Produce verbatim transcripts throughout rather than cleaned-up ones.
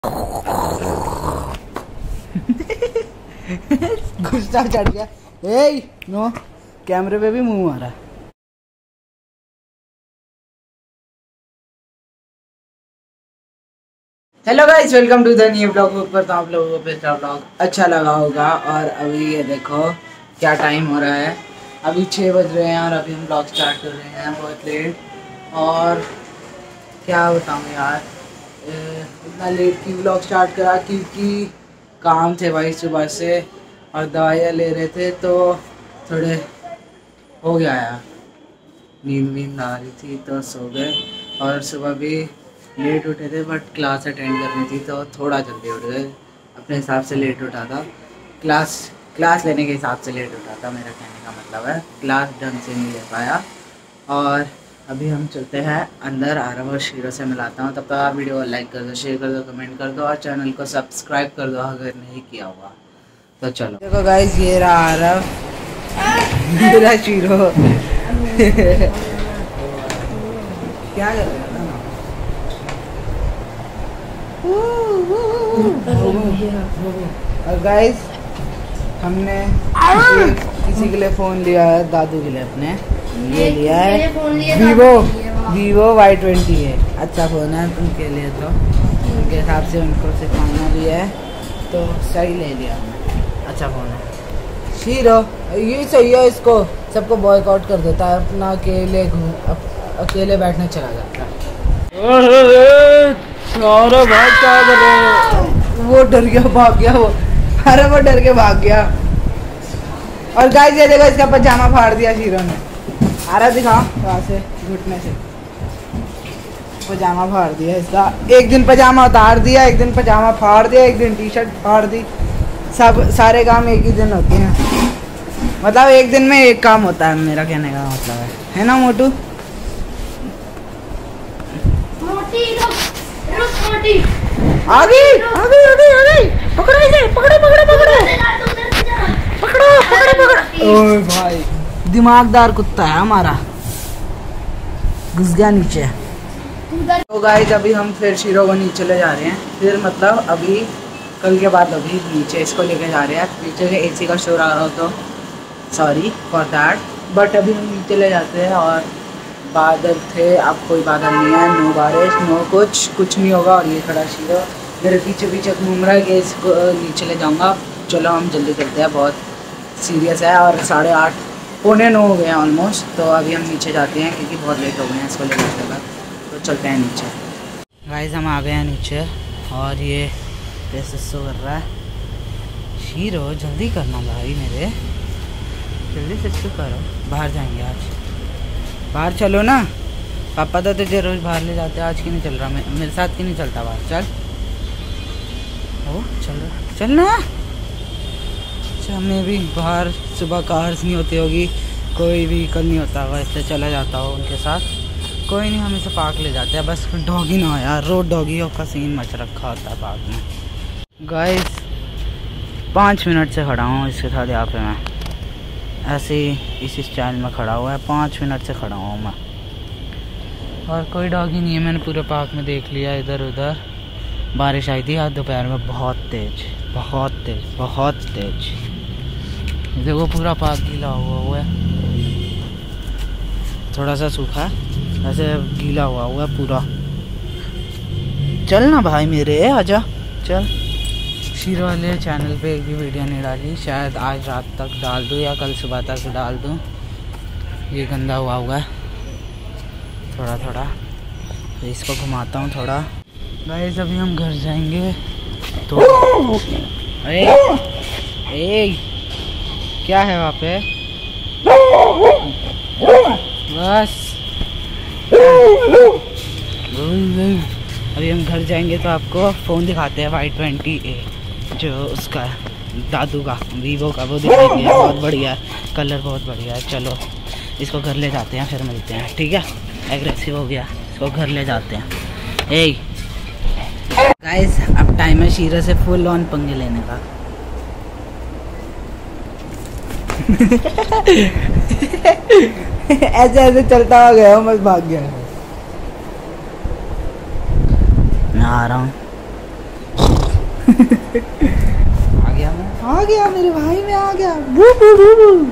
गुस्सा चढ़ गया। ए नो कैमरे पे भी मुंह मारा। Hello guys, welcome to the new blog. ऊपर तो आप लोगों को पिछला ब्लॉग अच्छा लगा होगा। और अभी ये देखो क्या टाइम हो रहा है, अभी छः बज रहे हैं और अभी हम ब्लॉग स्टार्ट कर रहे हैं बहुत लेट। और क्या बताऊँ यार, इतना लेट की ब्लॉग स्टार्ट करा क्योंकि काम थे भाई सुबह से और दवाइयाँ ले रहे थे, तो थोड़े हो गया यार, नींद वींद आ रही थी तो सो गए। और सुबह भी लेट उठे थे, बट क्लास अटेंड करनी थी तो थोड़ा जल्दी उठ गए। अपने हिसाब से लेट उठा था, क्लास क्लास लेने के हिसाब से लेट उठा था, मेरा कहने का मतलब है। क्लास ढंग से नहीं ले पाया। और अभी हम चलते हैं अंदर, आरव और शीरो से मिलाता हूँ। तब तक आप वीडियो को लाइक कर दो, शेयर कर दो, कमेंट कर दो और चैनल को सब्सक्राइब कर दो अगर नहीं किया हुआ तो। चलो देखो गाइस, ये रहा आरव, मेरा शीरो। क्या कर रहे हो? और गाइस हमने किसी के लिए फ़ोन लिया है, दादू के लिए अपने ये लिया है वीवो वीवो वाई ट्वेंटी है। अच्छा फ़ोन है उनके लिए, तो उनके हिसाब से उनको सिखाना भी है तो सही ले लिया हमने। अच्छा फ़ोन है। शीरो ये सही है, इसको सबको बॉयकॉट कर देता है, अपना अकेले घूम अकेले बैठने चला जाता है। अरे भाई क्या कर रहे हो? वो डर गया, भाग गया वो। अरे वो डर के भाग गया। और गाइस ये देखो, इसका पजामा फाड़ दिया शीरो ने। आ रहा दिखाओ वहाँ से, घुटने से पजामा फाड़ दिया इसका। एक दिन पजामा उतार दिया, एक दिन पजामा फाड़ दिया, एक दिन टी शर्ट फाड़ दी। सब सारे काम एक ही दिन होते हैं, मतलब एक दिन में एक काम होता है, मेरा कहने का मतलब है है ना मोटू? आ गई आ गई आ गई आ गई। पकड़ो इसे, पकड़ो पकड़ो पकड़ो पकड़ो पकड़ो पकड़ो। ओए भाई, दिमागदार कुत्ता है हमारा, घुस गया नीचे। तो गाइस अभी हम फिर शीरो को नीचे ले जा रहे हैं, फिर मतलब अभी कल के बाद अभी नीचे इसको लेके जा रहे हैं। नीचे से एसी का शोर आ रहा हो तो सॉरी फॉर दैट, बट अभी हम नीचे ले जाते हैं। और बादल थे, अब कोई बादल नहीं है, नो बारिश नो कुछ कुछ नहीं होगा। और ये खड़ा शीरो मेरे पीछे पीछे घूम रहा है कि इसको नीचे ले जाऊंगा। चलो हम जल्दी करते हैं, बहुत सीरियस है। और साढ़े आठ पौने नौ हो गए हैं ऑलमोस्ट, तो अभी हम नीचे जाते हैं क्योंकि बहुत लेट हो गए हैं इसको ले जाते हैं। तो चलते हैं नीचे। गाइस हम आ गए हैं नीचे और ये पैसे शो कर रहा है। शीरो जल्दी करना भाई, मेरे जल्दी से शो करो। बाहर जाएंगे आज, बाहर चलो ना। पापा तो तुझे रोज़ बाहर ले जाते हैं, आज क्यों नहीं चल रहा? मैं मेरे साथ क्यों नहीं चलता बाहर? चल ओ चलो चल ना। अच्छा मैं भी बाहर, सुबह कार्स नहीं होती होगी, कोई व्हीकल नहीं होता होगा, इससे चला जाता हो उनके साथ। कोई नहीं, हम इसे पार्क ले जाते हैं, बस डॉगी ना हो यार, रोड डॉगियों का सीन मच रखा होता है पार्क में। गाइस पाँच मिनट से खड़ा हूँ इसके साथ यहाँ पे, मैं ऐसे ही इसी स्टाइल में खड़ा हुआ है, पाँच मिनट से खड़ा हुआ मैं और कोई डॉगी नहीं है। मैंने पूरे पार्क में देख लिया इधर उधर। बारिश आई थी आज दोपहर में, बहुत तेज बहुत तेज बहुत तेज। देखो पूरा पार्क गीला हुआ हुआ है, थोड़ा सा सूखा ऐसे गीला हुआ हुआ है पूरा। चल ना भाई मेरे, आजा चल। शीरो वाले चैनल पे एक भी वीडियो नहीं डाली, शायद आज रात तक डाल दूँ या कल सुबह तक डाल दूँ। ये गंदा हुआ हुआ है थोड़ा थोड़ा, तो इसको घुमाता हूँ थोड़ा। गाइस अभी हम घर जाएंगे तो ए, ए, क्या है वहाँ पे? बस अभी हम घर जाएंगे तो आपको फ़ोन दिखाते हैं वाई ट्वेंटी ए, जो उसका दादू का वीवो का, वो दिखाएंगे। बहुत बढ़िया है, कलर बहुत बढ़िया है। चलो इसको घर ले जाते हैं, फिर मिलते हैं, ठीक है? एग्रेसिव हो गया, इसको घर ले जाते हैं। ए गाइस अब टाइम है शीरो से फुल ऑन पंगे लेने का। ऐसे ऐसे चलता हुआ गया, बस भाग गया। मैं आ रहा हूँ, आ गया मैं, आ गया मेरे भाई, में आ गया। बू बू बू बू।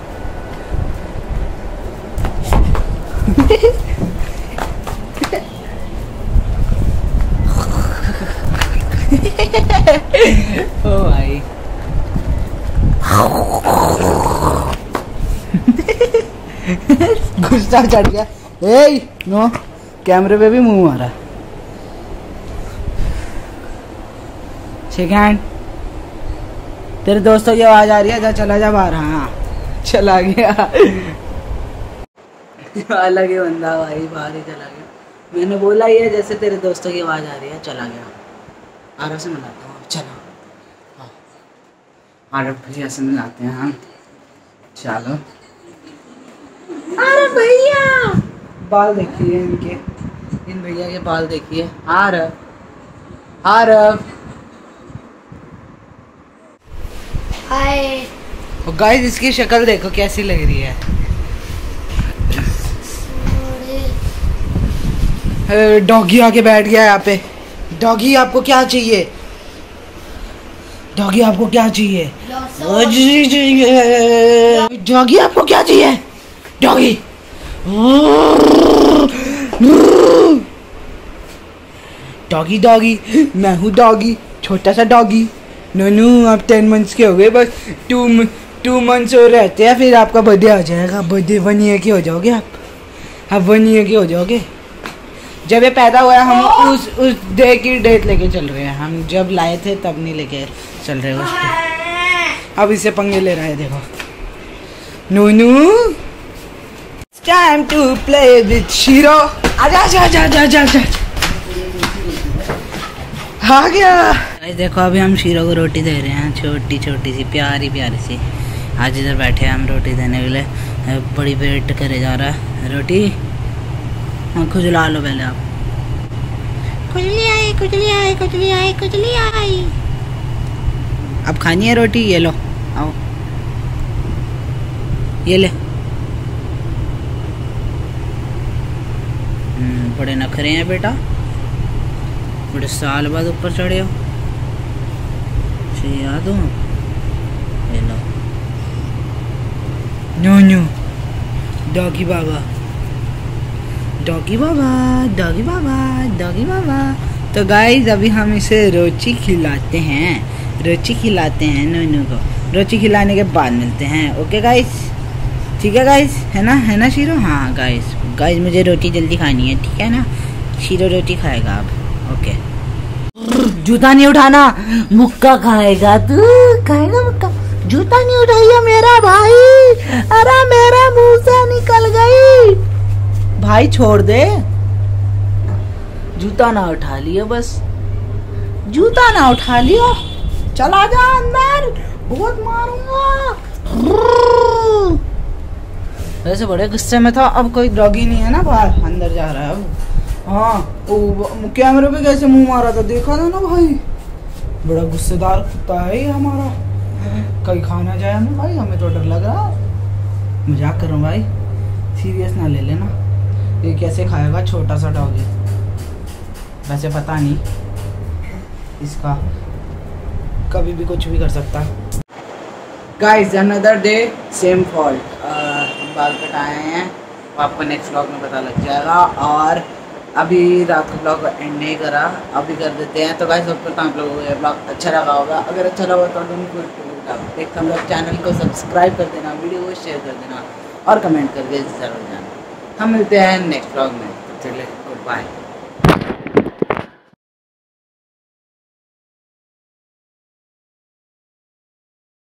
ओ भाई गुस्सा चढ़ गया। ए नो, कैमरे पे भी मुंह मारा। सेकंड, तेरे दोस्तों की आवाज आ रही है, जा चला जा बाहर। हाँ चला गया। अलग ही बंदा भाई, बाहर ही चला गया। मैंने बोला ही है जैसे तेरे दोस्तों की आवाज आ रही है, चला गया। आरव से मिलाता हूँ, चलो आरव भैया से मिलाते हैं हम। चलो आरव भैया, बाल देखिए इनके, इन भैया के बाल देखिए। आरव आरव हाय। गाइस इसकी शक्ल देखो कैसी लग रही है। डॉगी आके बैठ गया यहाँ पे। डॉगी आपको क्या चाहिए? डॉगी आपको क्या चाहिए? डॉगी आपको क्या चाहिए? डॉगी डॉगी डॉगी, मैं हूँ डॉगी, छोटा सा डॉगी। नोनू आप टेन मंथ्स के हो गए, बस टू टू मंथ्स और रहते हैं, फिर आपका बर्थडे आ जाएगा। बर्थडे वन ईयर के हो जाओगे आप आप वन ईयर के हो जाओगे। जब ये पैदा हुआ हम उस उस डे की डेट लेके चल रहे हैं। हम जब लाए थे तब नहीं लेके चल रहे उस पे। अब इसे पंगे ले रहा है, देखो। Nonu time to play with Shero. आजा आजा आजा आजा आजा आजा। आ गया। देखो अभी हम शीरो को रोटी दे रहे हैं, छोटी छोटी सी प्यारी प्यारी सी। आज इधर बैठे हैं हम रोटी देने के लिए। बड़ी वेट करे जा रहा है रोटी। हाँ खुजला लो पहले आप। खुजली आई खुजली आई खुजली आई खुजली आई। अब खानी है रोटी, ये लो, आओ ये ले। बड़े नखरे हैं बेटा, बड़े साल बाद ऊपर चढ़े हो। याद हो, ये लो। नो नो डॉगी बाबा, डॉगी बाबा, डॉगी बाबा, डॉगी बाबा। तो गाइस अभी हम इसे रोटी खिलाते हैं, रोटी खिलाते हैं नोनू को। रोटी खिलाने के बाद मिलते हैं। ओके गाइस, ठीक है गाइस, है ना, है ना शीरो? हाँ गाइस, गाइस मुझे रोटी जल्दी खानी है, ठीक है ना? शीरो रोटी खाएगा अब। ओके, जूता नहीं उठाना, मुक्का खाएगा तू, खाएगा मुक्का। जूता नहीं उठाइए मेरा भाई, अरे मेरा मुंह से निकल गई। भाई छोड़ दे, जूता ना उठा लियो, बस जूता ना उठा लियो। चला जा अंदर, बहुत मारूंगा। वैसे बड़े गुस्से में था। अब कोई डॉगी नहीं है ना बाहर, अंदर जा रहा है अब। हाँ कैमरे पे कैसे मुंह मारा था, देखा था ना भाई। बड़ा गुस्सेदार कुत्ता है ये हमारा। कहीं खाना जाए हमें भाई, हमें तो डर लग रहा। मजाक कर रहा हूँ भाई, सीरियस ना ले लेना। ये कैसे खाएगा छोटा सा डॉगी? वैसे पता नहीं, इसका कभी भी कुछ भी कर सकता। Guys another day same fault. बाल कटाए हैं, आपको नेक्स्ट व्लॉग में पता लग जाएगा। और अभी रात को ब्लॉग एंड नहीं करा, अभी कर देते हैं। तो गाइस होप करता हूँ आप लोगों को ये ब्लॉग अच्छा लगा होगा। अगर अच्छा लगा तो एक हम लोग चैनल को सब्सक्राइब कर देना, वीडियो को शेयर कर देना और कमेंट करके जरूर जाना। हम मिलते हैं नेक्स्ट ब्लॉग में, चलिए गुड बाय।